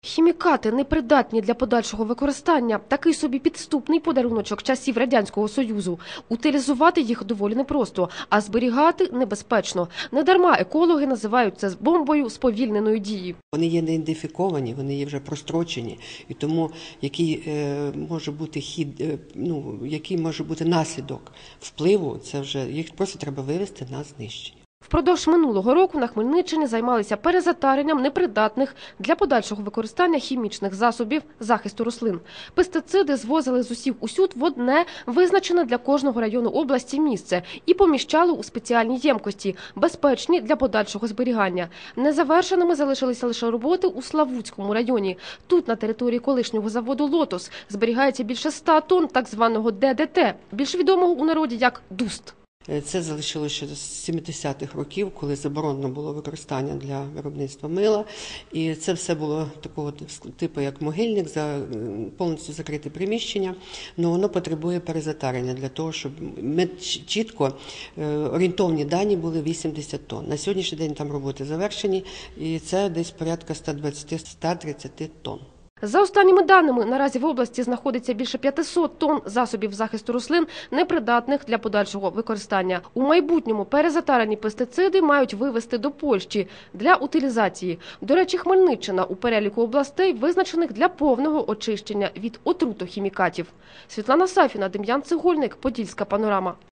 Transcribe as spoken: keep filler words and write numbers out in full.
Хімікати непридатні для подальшого використання. Такий собі підступний подаруночок часів Радянського Союзу. Утилізувати їх доволі непросто, а зберігати небезпечно. Недарма екологи називають це бомбою сповільненої дії. Вони є не ідентифіковані, вони є вже прострочені, і тому який е, може бути хід, е, ну, який може бути наслідок впливу, це вже їх просто треба вивести на знищення. Впродовж минулого року на Хмельниччині займалися перезатаренням непридатних для подальшого використання хімічних засобів захисту рослин. Пестициди звозили з усіх усюд в одне визначене для кожного району області місце і поміщали у спеціальні ємкості, безпечні для подальшого зберігання. Незавершеними залишилися лише роботи у Славутському районі. Тут, на території колишнього заводу «Лотос», зберігається більше ста тонн так званого Д Д Т, більш відомого у народі як дуст. Це залишилося ще з сімдесятих років, коли заборонено було використання для виробництва мила. І це все було такого типу, як могильник, за повністю закрите приміщення. Але воно потребує перезатарення для того, щоб ми чітко орієнтовні дані були вісімдесят тонн. На сьогоднішній день там роботи завершені, і це десь порядка ста двадцяти - ста тридцяти тонн. За останніми даними, наразі в області знаходиться більше п'ятисот тонн засобів захисту рослин, непридатних для подальшого використання. У майбутньому перезатарені пестициди мають вивезти до Польщі для утилізації. До речі, Хмельниччина у переліку областей, визначених для повного очищення від отрутохімікатів. Світлана Сафіна, Дем'ян Цегольник, Подільська панорама.